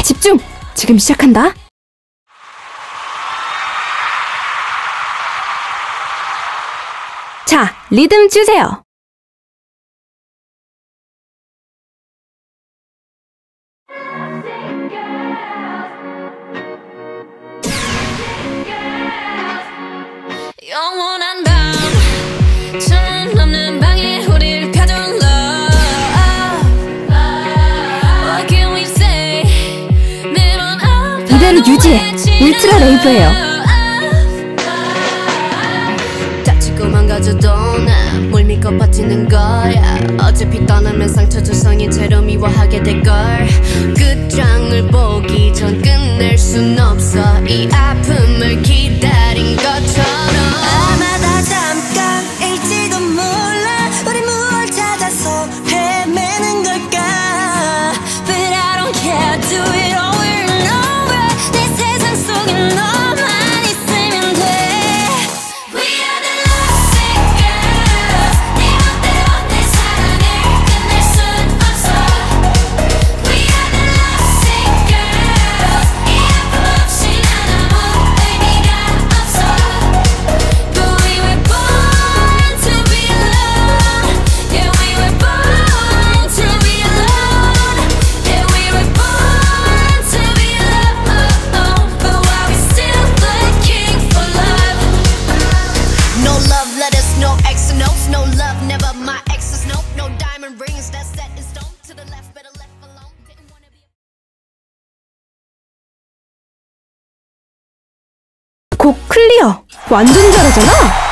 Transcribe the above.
집중! 지금 시작한다. 자, 리듬 주세요. 영원한 밤 천문 없는 방에 우릴 가둔 What can we say? 매번 이대로 유지해. 울트라 레이브예요. 다치고 망가져도 난 뭘 믿고 버티는 거야. 어차피 떠나면 상처 조성이 채로 미워하게 될걸. 끝장을 보기 전 끝낼 순 없어. 이 아픔을 기다린 것처럼. 아마 다 잠깐일지도 몰라. 우리 무얼 찾아서 헤매는 걸까. But I don't care. Do it over and over. 내 세상 속에 너만 있으면 돼. We are the lovesick girls. 네 멋대로 내 사랑을 끝낼 순 없어. We are the lovesick girls. 이 아픔 없이 난 아무 의미가 없어. But we were born to be alone. Yeah, we were born to be alone. Yeah, we were born to be alone. But why we still looking for love? No love letters, no X notes. No love, never my exes. No, no diamond rings that's set in stone. To the left, better left alone. Didn't wanna be. 곡 클리어. 완전 잘하잖아.